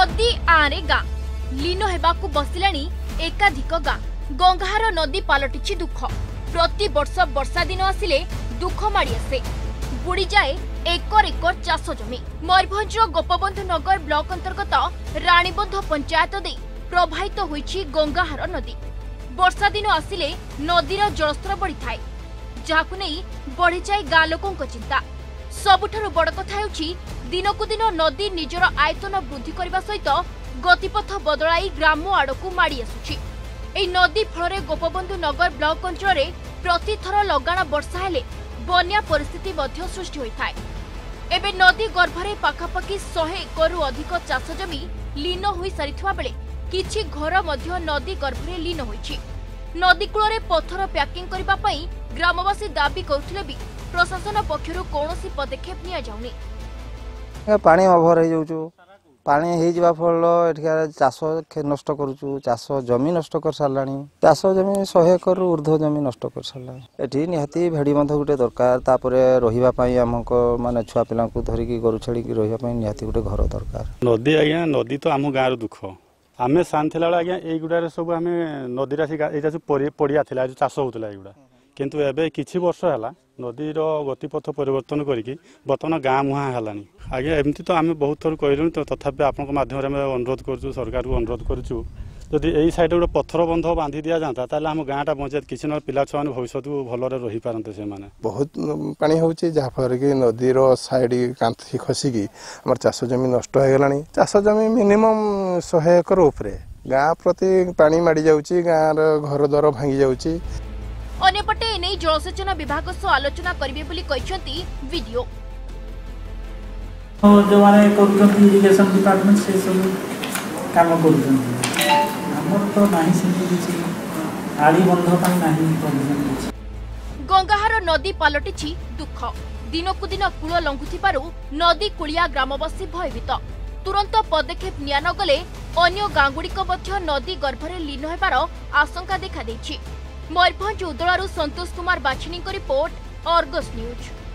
नदी आरे गाँ लीन हेबाकु बसिलाणी एकाधिक गाँ। गंगाहार नदी पलटिछि दुख। प्रति वर्ष वर्षा दिन आसिले दुख माड़ी आसे। बुड़ी जाए एकर एकर चाष जमी। मयूरभंज गोपबंधु नगर ब्लॉक अंतर्गत राणीबंध पंचायत दे प्रवाहित होइछि गंगाहार नदी। वर्षा दिन आसिले नदीर जलस्तर बढ़ी थाए, जाहाकु नहीं बढ़ी जाए गाँ लोकों चिंता। सबुठारु बड़ कथा हेउछि दिनकु दिन नदी निजर आयतन वृद्धि करने सहित गतिपथ बदलाई ग्राम आड़कू माड़ी आसुछि। एही नदी फल गोपबंधु नगर ब्लॉक अंचल प्रतिथर लगाण वर्षा हेले बन्या परिस्थिति मध्य सृष्टि होइथाय। एबे नदी गर्भरे पाखापाखि 100 एकरु अधिक चाष जमी लीन होई सारिथिबा बेले किछि घर मध्य नदी गर्भरे लीन होइछि। नदी कूଳରେ पत्थर पैकिंग करबा पई ग्रामवासी दाबी करथिले भी प्रशासन पक्षरु कोनोसी पदक्षेप निया जाउनी। पानी ओभर हो जाउछु, पानी हे जिबा फल एठिका चाष नष्ट करूछु, चाष जमी नष्ट कर सारलानी। चाष जमी 100 एकर ऊर्ध्व जमी नष्ट कर सारला। एठी निहाती भेड़ी बंध गुटे दरकार, तापरे रहिबा पई हमको माने छुआ पिला को धरि की गरु छेड़ी की रहिबा पई निहाती गुटे घर दरकार। नदी आज्ञा नदी तो आम गाँव दुख। आमे सान थिला आज्ञा एई गुडारे सब आमे नदी रासी एटा जो पड़िया थिला जो चाष होतला एगुडा, किंतु एबे किछि वर्ष हला नदीर गतिपथ परिवर्तन करिकी बर्तमान गाँ मुहां हेलानी। आज्ञा एमती तो आम बहुत थर कहलुँ, तो तथापि आपन माध्यम अनुरोध करूँ, सरकार को अनुरोध करूँ, जदि यही साइड गोटे पत्थर बंध बांधि दि जाता ताले हम गाँटा पंचायत किसी ना पिला छुआ भविष्य को भलरे रही पारते से माने। बहुत पानी होची जहाँफल कि नदीर साइड कांथी खसिकी आम चाष जमी नष्ट हो गलानी। चाष जमी मिनिमम 100 एकर उपरे गाँ प्रति पानी माड़ी जाउची, गाँर घर द्वार भांगी जाउची। अन्यपटे एने जलसेचन विभाग सह आलोचना करिवे बोली कहिसंती वीडियो। जो माने करछंती इरिगेशन डिपार्टमेंट से सब काम करछंती। हमर तो नाही सेति किछि आड़ी बंध पई नाही करछंती। गंगाहार नदी पलटिछि दुख। दिनकु दिन कूल लंघुथिबारु नदी कूलिया ग्रामवासी भयभीत। तुरंत पदक्षेप निया न गले अन्य गाँगुड़िक मध्य नदी गर्भरे लीन हेबार आशंका देखा देछि। मयूरभंज उदलारू संतोष कुमार बाछिनी रिपोर्ट, अर्गस न्यूज।